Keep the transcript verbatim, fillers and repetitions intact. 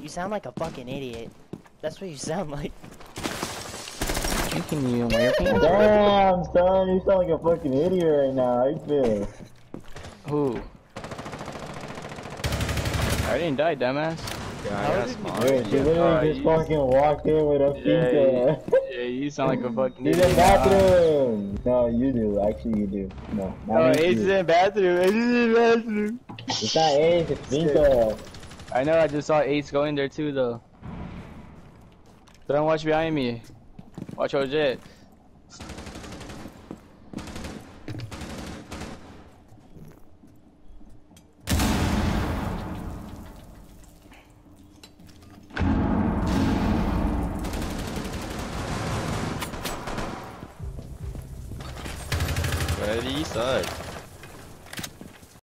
You sound like a fucking idiot. That's what you sound like. You can even wear pants. Damn, son, you sound like a fucking idiot right now. How you feel? Who? I didn't die, dumbass. Yeah, that's smart. Yeah, she literally just fucking walked in with a Yeah, pizza. yeah, you sound like a fucking In idiot. the bathroom! No, you do. Actually, you do. No, not Oh, me, Ace is you. in the bathroom. Ace is in the bathroom. It's not Ace, it's Vinto. I know, I just saw Ace go in there too, though. Don't watch behind me. Watch O J. Where did he suck?